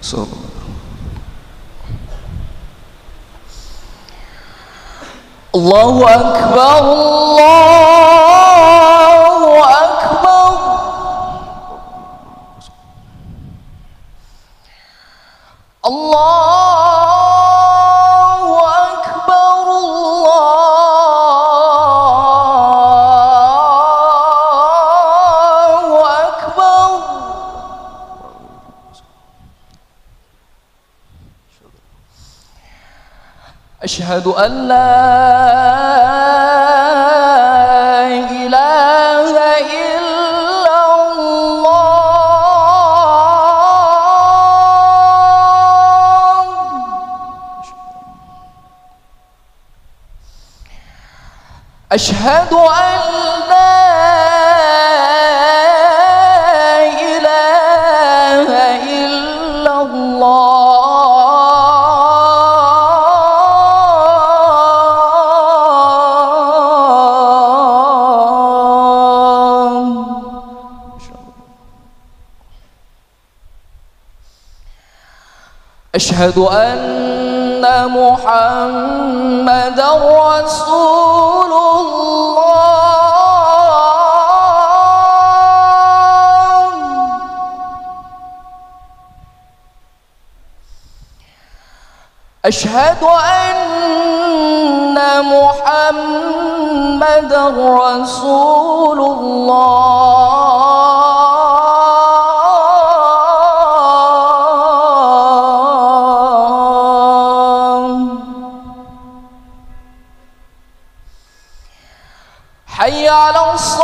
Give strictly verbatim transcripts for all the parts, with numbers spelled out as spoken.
So, Allahu Akbar, Allahu Akbar, Allahu Akbar, Allahu Akbar. Ashhadu an la ilaha illallah. Ashhadu an la ilaha illallah. أشهد أن محمدًا رسول الله. أشهد أن محمدًا رسول الله. حي على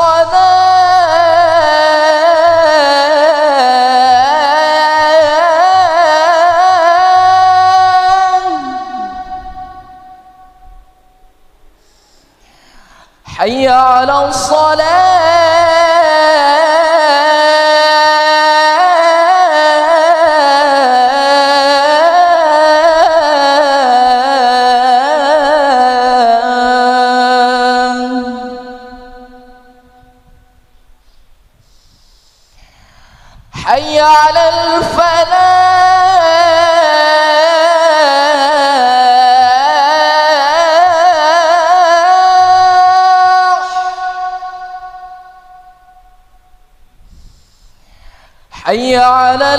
الصلاة. حي على حي على الفلاح. حي على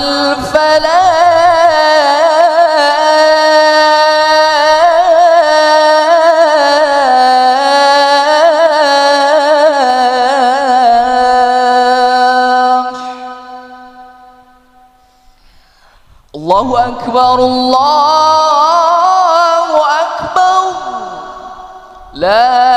الله أكبر، الله أكبر، لا